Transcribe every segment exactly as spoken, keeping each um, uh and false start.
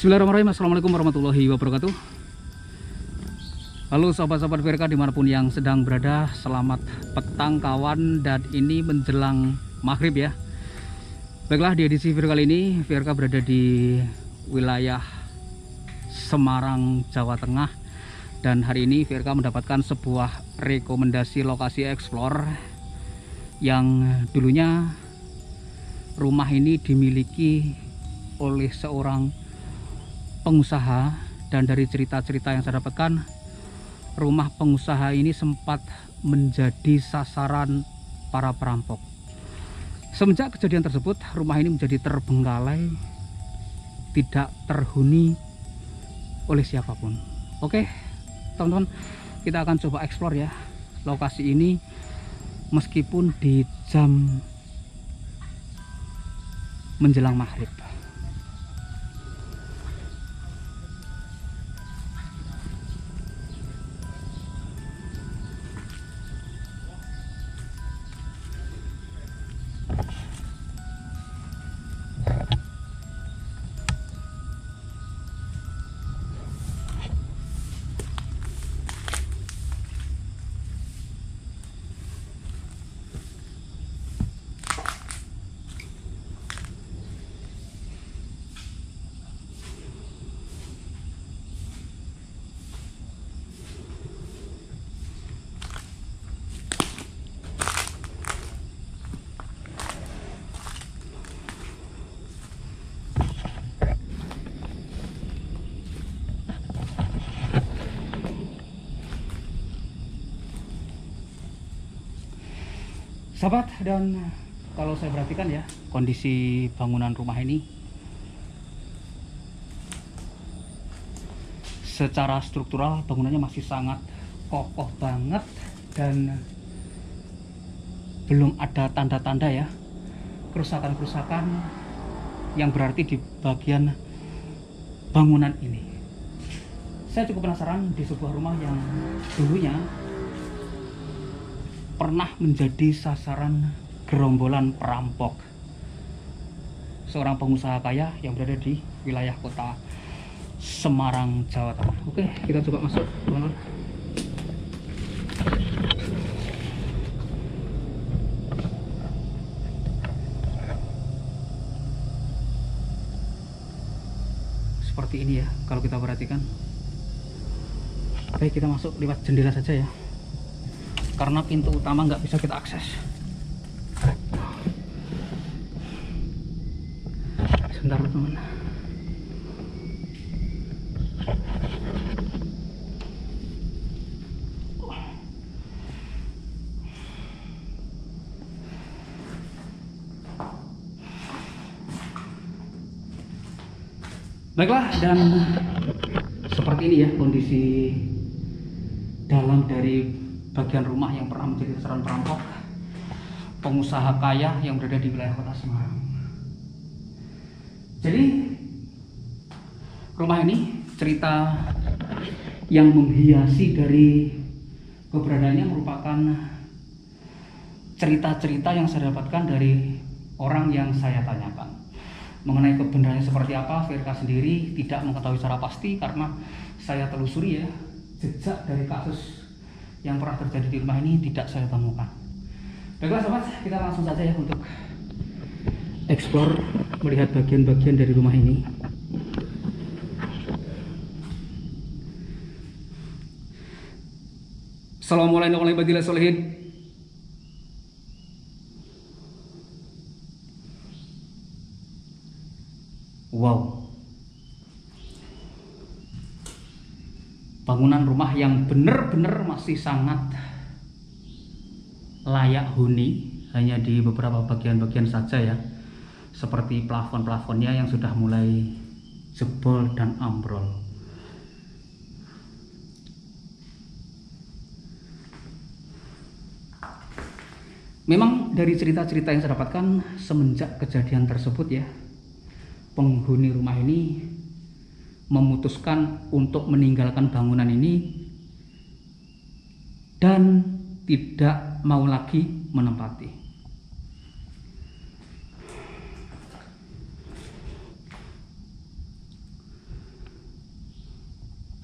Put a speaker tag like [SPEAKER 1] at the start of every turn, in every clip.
[SPEAKER 1] Bismillahirrahmanirrahim. Assalamualaikum warahmatullahi wabarakatuh. Halo sahabat-sahabat V R K dimanapun yang sedang berada, selamat petang kawan. Dan ini menjelang maghrib ya. Baiklah, di edisi V R kali ini V R K berada di wilayah Semarang, Jawa Tengah. Dan hari ini V R K mendapatkan sebuah rekomendasi lokasi explore yang dulunya rumah ini dimiliki oleh seorang pengusaha, dan dari cerita-cerita yang saya dapatkan, rumah pengusaha ini sempat menjadi sasaran para perampok. Semenjak kejadian tersebut, rumah ini menjadi terbengkalai, tidak terhuni oleh siapapun. Oke teman-teman, kita akan coba explore ya lokasi ini meskipun di jam menjelang maghrib. Sahabat, dan kalau saya perhatikan ya kondisi bangunan rumah ini secara struktural, bangunannya masih sangat kokoh banget dan belum ada tanda-tanda ya kerusakan-kerusakan yang berarti di bagian bangunan ini. Saya cukup penasaran di sebuah rumah yang dulunya pernah menjadi sasaran gerombolan perampok, seorang pengusaha kaya yang berada di wilayah kota Semarang, Jawa Tengah. Oke, kita coba masuk teman-teman. Seperti ini ya kalau kita perhatikan. Baik, kita masuk lewat jendela saja ya, karena pintu utama nggak bisa kita akses. Sebentar teman. Baiklah, dan seperti ini ya kondisi dalam dari bagian rumah yang pernah menjadi sasaran perampok, pengusaha kaya yang berada di wilayah kota Semarang. Jadi rumah ini, cerita yang menghiasi dari keberadaannya merupakan cerita-cerita yang saya dapatkan dari orang yang saya tanyakan. Mengenai kebenarannya seperti apa, V R K sendiri tidak mengetahui secara pasti karena saya telusuri ya jejak dari kasus yang pernah terjadi di rumah ini tidak saya temukan. Baiklah sobat, kita langsung saja ya untuk explore, melihat bagian-bagian dari rumah ini. Assalamualaikum warahmatullahi wabarakatuh. Wow, bangunan rumah yang benar-benar masih sangat layak huni, hanya di beberapa bagian-bagian saja ya, seperti plafon-plafonnya yang sudah mulai jebol dan ambrol. Memang dari cerita-cerita yang saya dapatkan semenjak kejadian tersebut ya, penghuni rumah ini memutuskan untuk meninggalkan bangunan ini dan tidak mau lagi menempati.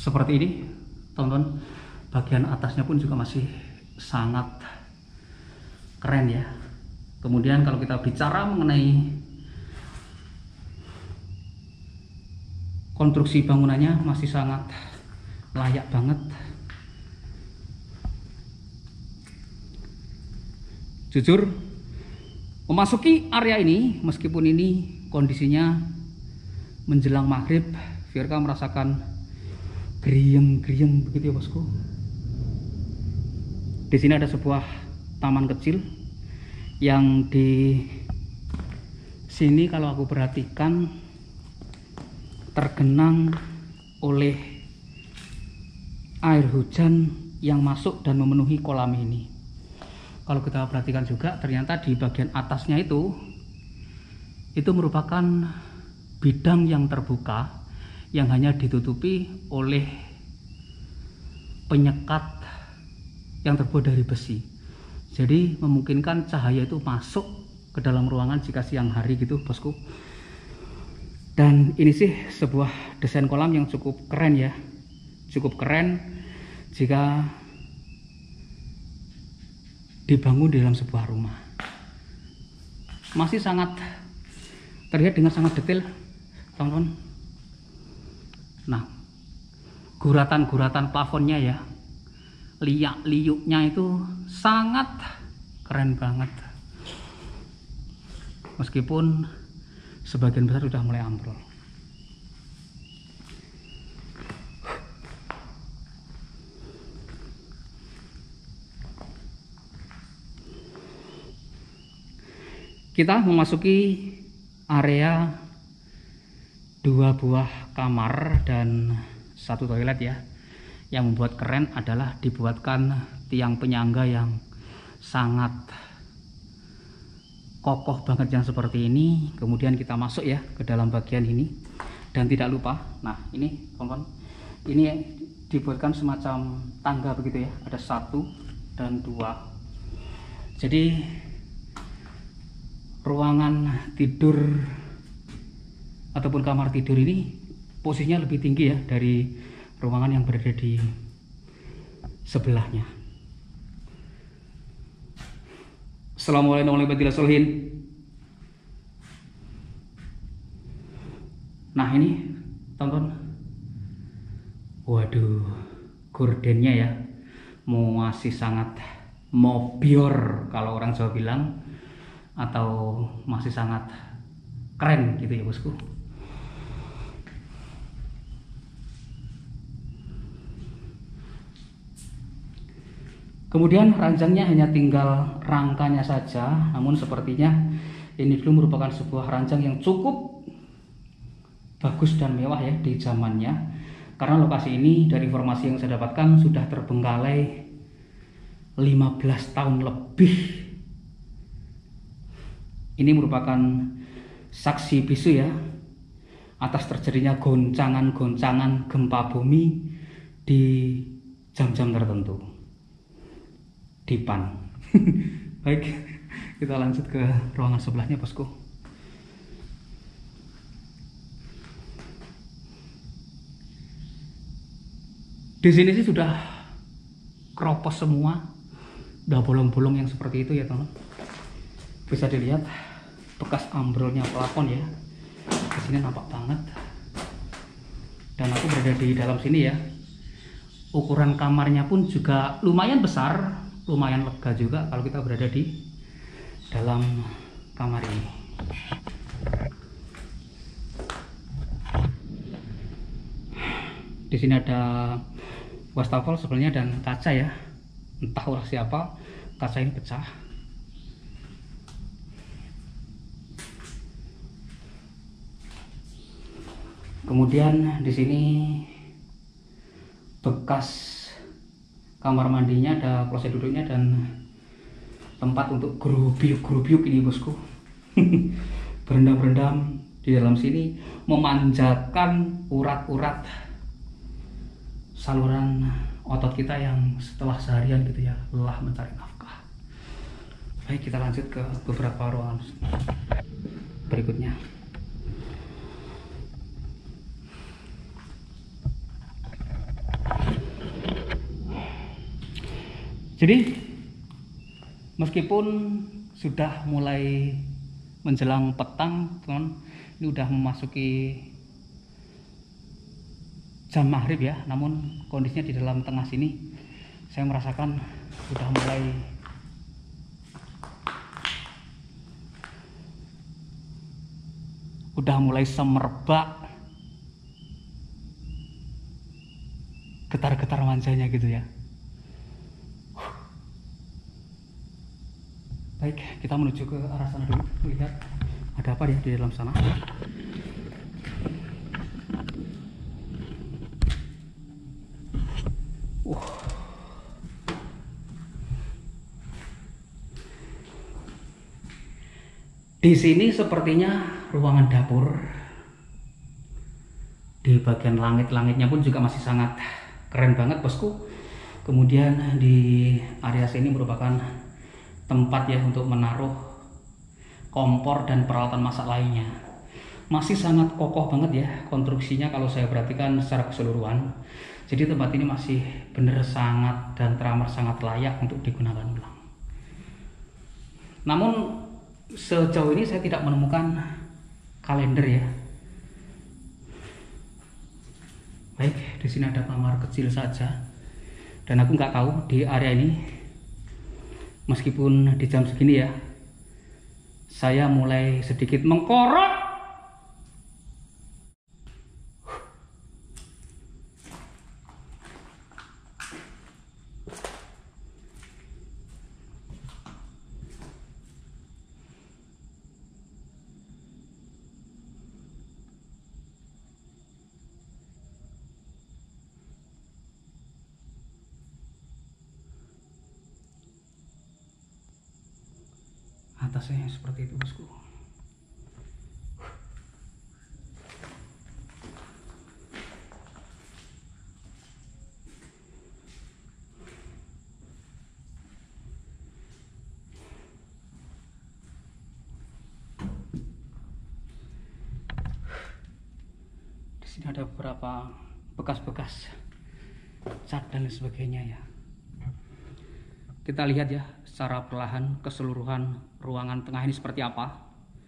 [SPEAKER 1] seperti ini, teman-teman. Bagian atasnya pun juga masih sangat keren ya. Kemudian kalau kita bicara mengenai konstruksi bangunannya, masih sangat layak banget. Jujur, memasuki area ini, meskipun ini kondisinya menjelang maghrib, Firka merasakan gerieng-gerieng begitu ya bosku. Di sini ada sebuah taman kecil yang di sini kalau aku perhatikan tergenang oleh air hujan yang masuk dan memenuhi kolam ini. Kalau kita perhatikan juga, ternyata di bagian atasnya itu itu merupakan bidang yang terbuka yang hanya ditutupi oleh penyekat yang terbuat dari besi. Jadi memungkinkan cahaya itu masuk ke dalam ruangan jika siang hari gitu bosku. Dan ini sih sebuah desain kolam yang cukup keren ya. Cukup keren jika dibangun di dalam sebuah rumah. Masih sangat terlihat dengan sangat detail, teman-teman. Nah, guratan-guratan plafonnya ya, liak-liuknya itu sangat keren banget. Meskipun sebagian besar sudah mulai ambrol. Kita memasuki area dua buah kamar dan satu toilet ya. Yang membuat keren adalah dibuatkan tiang penyangga yang sangat kokoh banget yang seperti ini. Kemudian kita masuk ya ke dalam bagian ini. Dan tidak lupa, nah ini teman-teman, ini dibuatkan semacam tangga begitu ya. Ada satu dan dua. Jadi ruangan tidur ataupun kamar tidur ini posisinya lebih tinggi ya dari ruangan yang berada di sebelahnya. Assalamualaikum warahmatullahi wabarakatuh. Nah ini tonton, waduh, gordennya ya masih sangat mobior kalau orang Jawa bilang, atau masih sangat keren gitu ya bosku. Kemudian ranjangnya hanya tinggal rangkanya saja, namun sepertinya ini dulu merupakan sebuah ranjang yang cukup bagus dan mewah ya di zamannya. Karena lokasi ini dari informasi yang saya dapatkan sudah terbengkalai lima belas tahun lebih. Ini merupakan saksi bisu ya atas terjadinya goncangan-goncangan gempa bumi di jam-jam tertentu. Dipan. Baik, kita lanjut ke ruangan sebelahnya bosku. Di sini sih sudah keropos semua, udah bolong-bolong yang seperti itu ya teman. Bisa dilihat bekas ambrolnya plafon ya. Di sini nampak banget. Dan aku berada di dalam sini ya. Ukuran kamarnya pun juga lumayan besar, lumayan lega juga kalau kita berada di dalam kamar ini. Di sini ada wastafel sebenarnya dan kaca ya. Entah oleh siapa kaca ini pecah. Kemudian di sini bekas kamar mandinya, ada kloset duduknya dan tempat untuk gerubiuk-gerubiuk ini bosku. Berendam-berendam di dalam sini, memanjakan urat-urat saluran otot kita yang setelah seharian gitu ya lelah mencari nafkah. Baik, kita lanjut ke beberapa ruangan berikutnya. Jadi meskipun sudah mulai menjelang petang, teman, ini udah memasuki jam maghrib ya, namun kondisinya di dalam tengah sini saya merasakan sudah mulai udah mulai semerbak, getar-getar manjanya gitu ya. Baik, kita menuju ke arah sana dulu, melihat ada apa ya di dalam sana. Uh. Di sini sepertinya ruangan dapur. Di bagian langit-langitnya pun juga masih sangat keren banget, bosku. Kemudian di area sini merupakan tempat ya untuk menaruh kompor dan peralatan masak lainnya. Masih sangat kokoh banget ya konstruksinya kalau saya perhatikan secara keseluruhan. Jadi tempat ini masih benar sangat dan teramat sangat layak untuk digunakan ulang. Namun sejauh ini saya tidak menemukan kalender ya. Baik, di sini ada kamar kecil saja. Dan aku nggak tahu di area ini, meskipun di jam segini ya, saya mulai sedikit mengkorot. Atasnya seperti itu, bosku. Di sini ada beberapa bekas-bekas cat dan sebagainya ya. Kita lihat ya secara perlahan keseluruhan ruangan tengah ini seperti apa.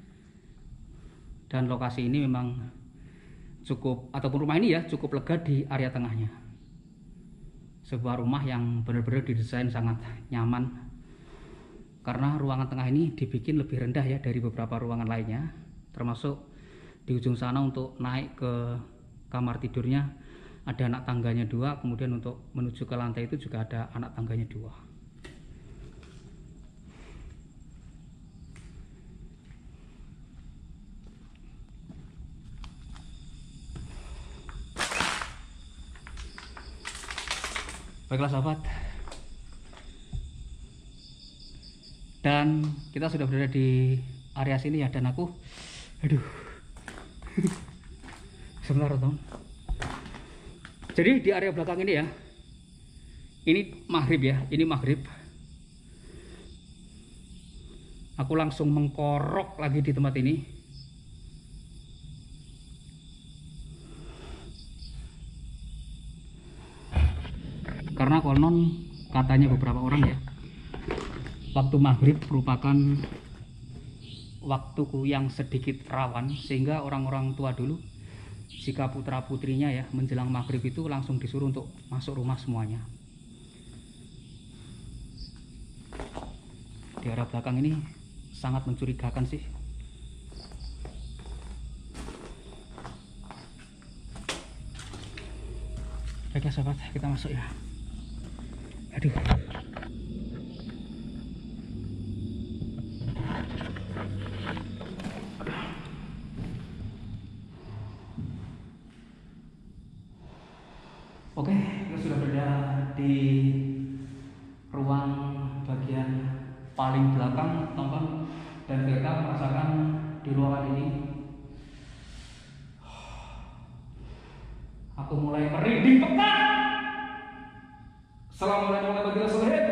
[SPEAKER 1] Dan lokasi ini memang cukup, ataupun rumah ini ya cukup lega di area tengahnya. Sebuah rumah yang benar-benar didesain sangat nyaman, karena ruangan tengah ini dibikin lebih rendah ya dari beberapa ruangan lainnya. Termasuk di ujung sana untuk naik ke kamar tidurnya ada anak tangganya dua, kemudian untuk menuju ke lantai itu juga ada anak tangganya dua. Baiklah sahabat, dan kita sudah berada di area sini ya, dan aku aduh sebentar teman. Jadi di area belakang ini ya, ini maghrib ya, ini maghrib. Aku langsung mengkorok lagi di tempat ini. Karena konon katanya beberapa orang ya, waktu maghrib merupakan waktuku yang sedikit rawan, sehingga orang-orang tua dulu jika putra putrinya ya menjelang maghrib itu langsung disuruh untuk masuk rumah semuanya. Di area belakang ini sangat mencurigakan sih. Baiklah sahabat, kita masuk ya. Aduh. Oke, kita sudah berada di ruang bagian paling belakang, teman-teman, dan kita merasakan di ruangan ini aku mulai merinding pekat. Assalamualaikum warahmatullahi wabarakatuh.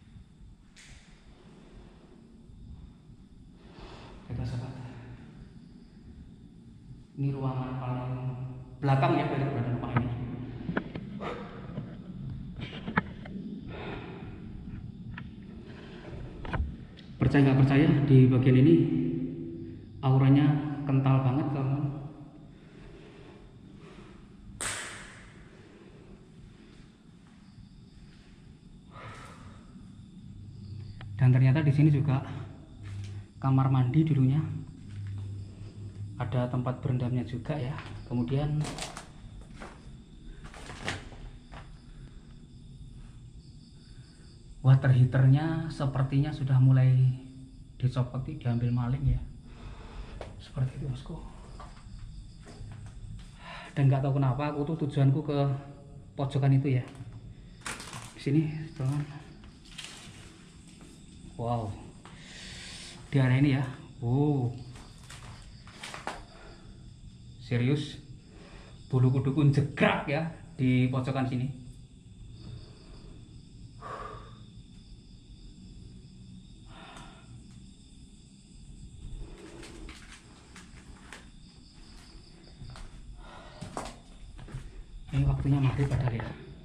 [SPEAKER 1] Baiklah sahabat, Ini ruangan paling belakang ya dari badan rumah ini. Percaya nggak percaya, di bagian ini auranya kental banget teman-teman. Dan ternyata di sini juga kamar mandi dulunya, ada tempat berendamnya juga ya. Kemudian water heaternya sepertinya sudah mulai dicopoti, diambil maling ya, seperti itu bosku. Dan nggak tahu kenapa aku tuh tujuanku ke pojokan itu ya, di sini teman. Wow, di area ini ya. Wow, serius, bulu kuduku jegrak ya di pojokan sini. Ini waktunya maghrib padahal ya.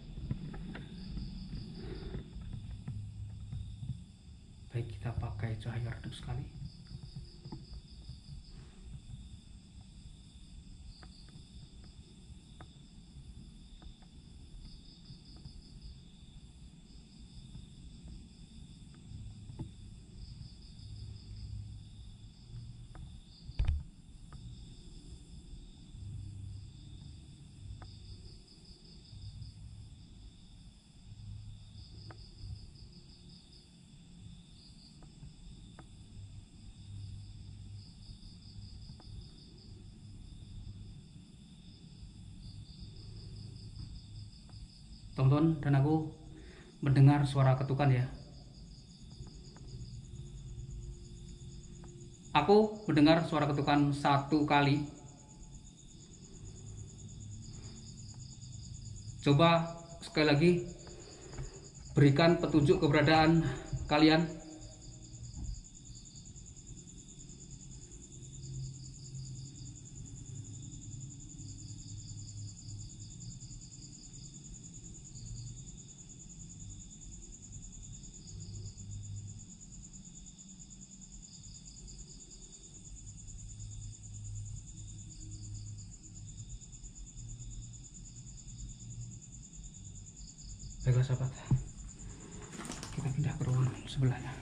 [SPEAKER 1] Baik, kita pakai cahaya redup sekali. Tonton, dan aku mendengar suara ketukan ya. Aku mendengar suara ketukan satu kali. Coba sekali lagi berikan petunjuk keberadaan kalian. Baiklah sahabat, kita pindah ke ruangan sebelahnya.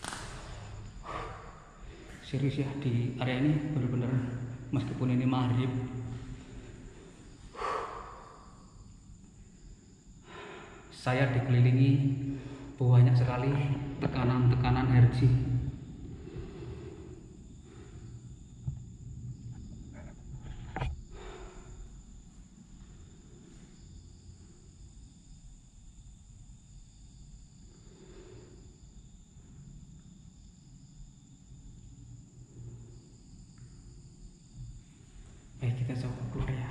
[SPEAKER 1] Serius ya, di area ini benar-benar meskipun ini maghrib, saya dikelilingi banyak sekali tekanan-tekanan energi. Baik, kita coba keluar ya.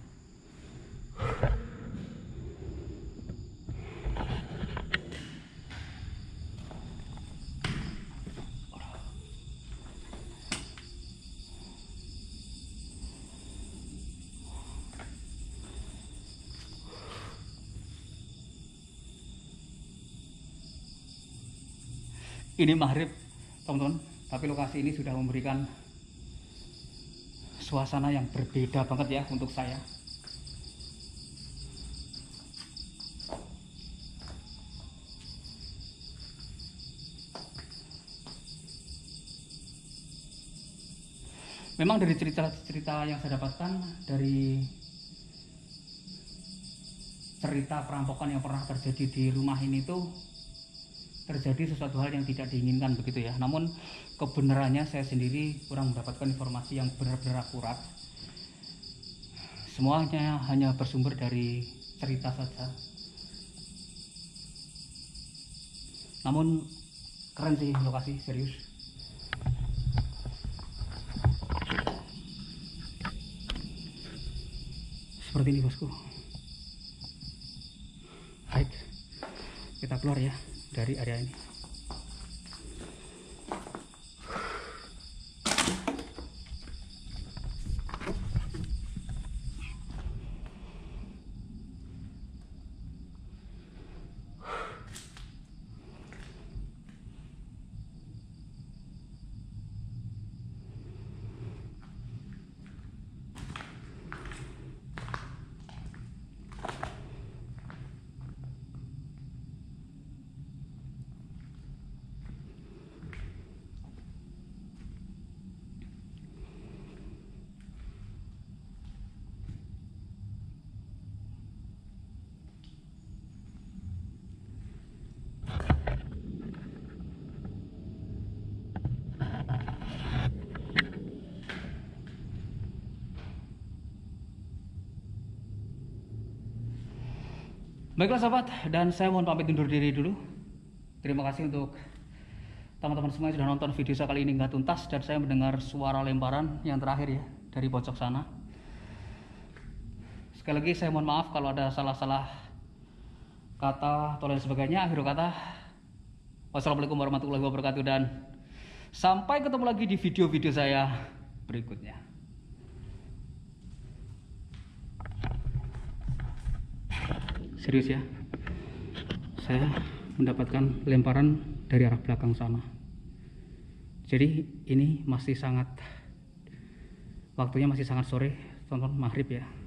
[SPEAKER 1] Ini maghrib teman-teman, tapi lokasi ini sudah memberikan suasana yang berbeda banget ya untuk saya. Memang dari cerita-cerita yang saya dapatkan, dari cerita perampokan yang pernah terjadi di rumah ini tuh terjadi sesuatu hal yang tidak diinginkan begitu ya. Namun kebenarannya saya sendiri kurang mendapatkan informasi yang benar-benar akurat. Semuanya hanya bersumber dari cerita saja. Namun keren sih lokasi, serius. Seperti ini bosku. Baik, kita keluar ya dari area ini. Baiklah sahabat, dan saya mohon pamit undur diri dulu. Terima kasih untuk teman-teman semua yang sudah nonton video saya kali ini nggak tuntas, dan saya mendengar suara lemparan yang terakhir ya dari pojok sana. Sekali lagi saya mohon maaf kalau ada salah-salah kata atau lain sebagainya. Akhir kata, wassalamualaikum warahmatullahi wabarakatuh, dan sampai ketemu lagi di video-video saya berikutnya. Serius ya, saya mendapatkan lemparan dari arah belakang sana. Jadi ini masih sangat, waktunya masih sangat sore, tonton maghrib ya.